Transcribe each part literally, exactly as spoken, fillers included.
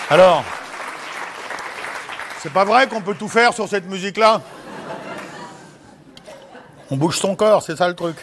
Alors, c'est pas vrai qu'on peut tout faire sur cette musique-là? On bouge son corps, c'est ça le truc.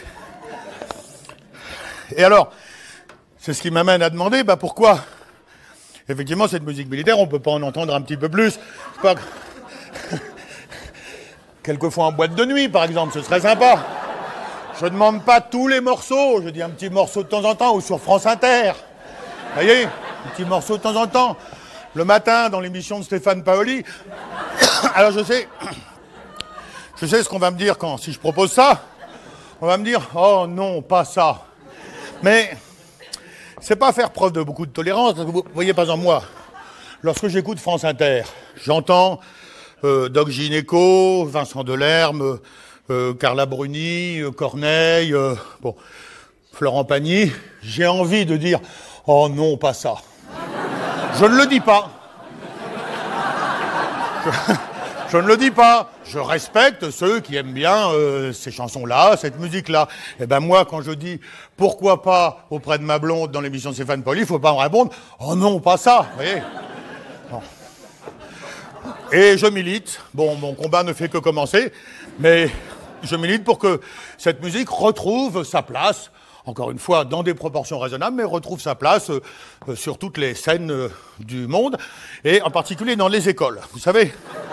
Et alors, c'est ce qui m'amène à demander, bah pourquoi, effectivement, cette musique militaire, on peut pas en entendre un petit peu plus? Pas... Quelquefois en boîte de nuit, par exemple, ce serait sympa. Je demande pas tous les morceaux, je dis un petit morceau de temps en temps, ou sur France Inter. Vous voyez, un petit morceau de temps en temps. Le matin, dans l'émission de Stéphane Paoli. Alors je sais, je sais ce qu'on va me dire quand, si je propose ça. On va me dire, oh non, pas ça. Mais c'est pas faire preuve de beaucoup de tolérance. Vous voyez, par exemple, moi, lorsque j'écoute France Inter, j'entends euh, Doc Gynéco, Vincent Delerme, euh, Carla Bruni, euh, Corneille, euh, bon, Florent Pagny. J'ai envie de dire, oh non, pas ça. Je ne le dis pas. Je, je ne le dis pas. Je respecte ceux qui aiment bien euh, ces chansons-là, cette musique-là. Et ben moi, quand je dis pourquoi pas auprès de ma blonde dans l'émission de Stéphane Paoli, il ne faut pas me répondre oh non, pas ça. Vous voyez bon. Et je milite. Bon, mon combat ne fait que commencer, mais je milite pour que cette musique retrouve sa place. Encore une fois, dans des proportions raisonnables, mais retrouve sa place euh, euh, sur toutes les scènes euh, du monde, et en particulier dans les écoles. Vous savez,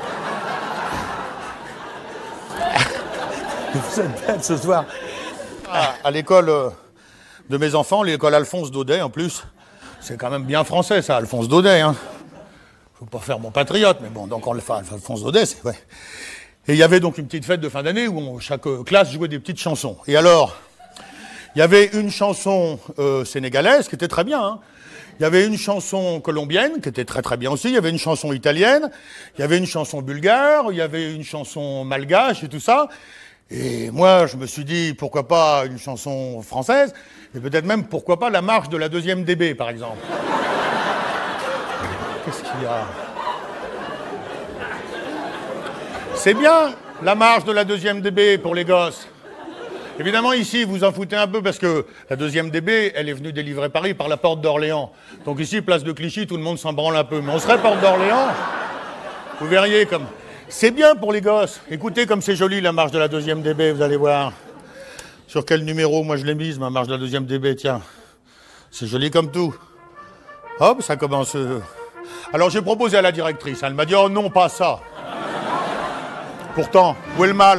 vous êtes bête ce soir. À, à l'école euh, de mes enfants, l'école Alphonse Daudet, en plus, c'est quand même bien français, ça, Alphonse Daudet. Hein. Faut pas faire mon patriote, mais bon, donc on le fait, Alphonse Daudet, c'est vrai. Et il y avait donc une petite fête de fin d'année où on, chaque classe jouait des petites chansons. Et alors... il y avait une chanson euh, sénégalaise qui était très bien. Hein. Il y avait une chanson colombienne qui était très très bien aussi. Il y avait une chanson italienne. Il y avait une chanson bulgare. Il y avait une chanson malgache et tout ça. Et moi, je me suis dit, pourquoi pas une chanson française? Et peut-être même, pourquoi pas la marche de la deuxième D B, par exemple. Qu'est-ce qu'il y a? C'est bien, la marche de la deuxième D B pour les gosses. Évidemment, ici, vous en foutez un peu parce que la deuxième D B, elle est venue délivrer Paris par la porte d'Orléans. Donc ici, place de Clichy, tout le monde s'en branle un peu. Mais on serait porte d'Orléans, vous verriez comme... C'est bien pour les gosses. Écoutez comme c'est joli, la marche de la deuxième D B, vous allez voir. Sur quel numéro, moi, je l'ai mise, ma marche de la deuxième D B, tiens. C'est joli comme tout. Hop, ça commence... Alors, j'ai proposé à la directrice. Elle m'a dit, oh non, pas ça. Pourtant, où est le mal ?